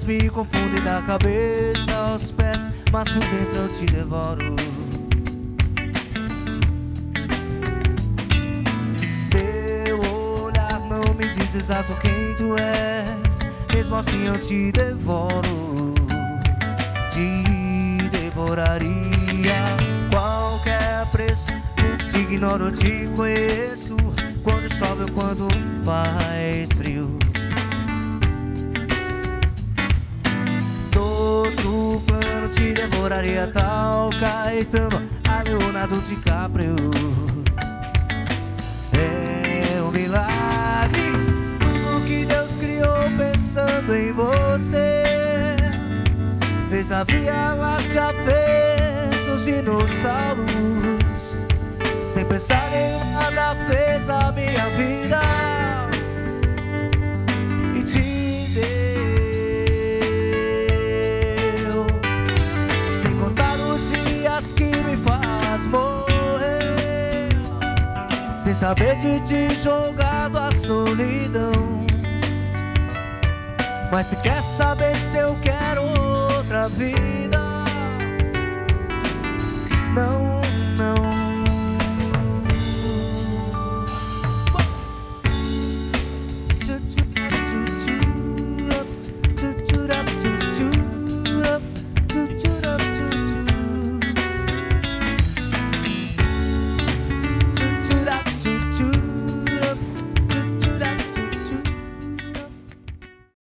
me confundem da cabeça aos pés, mas por dentro eu te devoro. Teu olhar não me diz exato quem tu és, mesmo assim eu te devoro. Te devoraria qualquer preço. Te ignoro, te conheço, quando chove ou quando faz frio. Todo plano te devoraria, tal Caetano a Leonardo DiCaprio. É um milagre tudo que Deus criou pensando em você. Fez a Via Láctea, fez os dinossauros, sem pensar em nada fez a minha vida e te deu, sem contar os dias que me faz morrer, sem saber de ti jogado à solidão. Mas se quer saber se eu quero outra vida, não